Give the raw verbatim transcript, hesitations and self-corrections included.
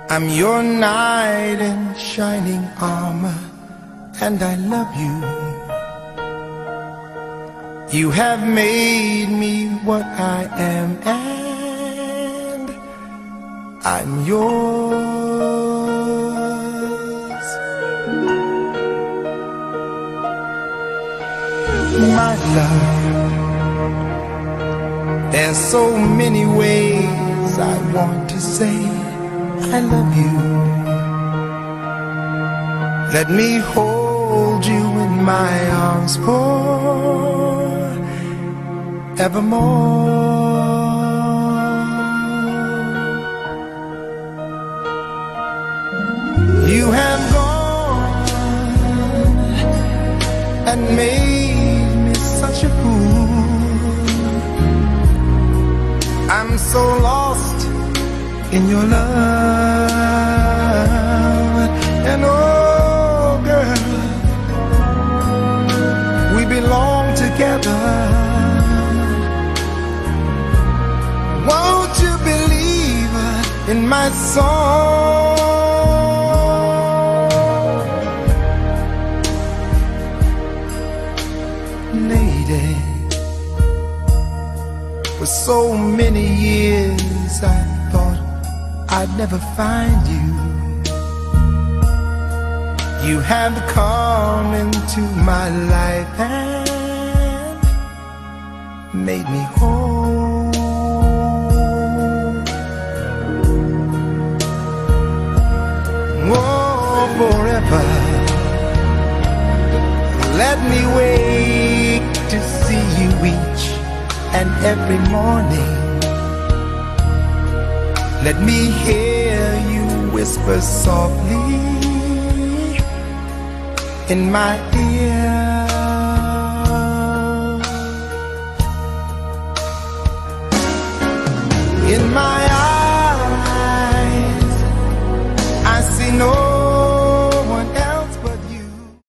I'm your knight in shining armor, and I love you. You have made me what I am, and I'm yours. My love, there's so many ways I want to say I love you. Let me hold you in my arms forevermore. You have gone and made me such a fool. I'm so lost in your love, and oh girl, we belong together. Won't you believe in my song? Lady, for so many years I thought I'd never find you. You have come into my life and made me whole. Oh, forever, let me wake to see you each and every morning. Let me hear you whisper softly in my ear. In my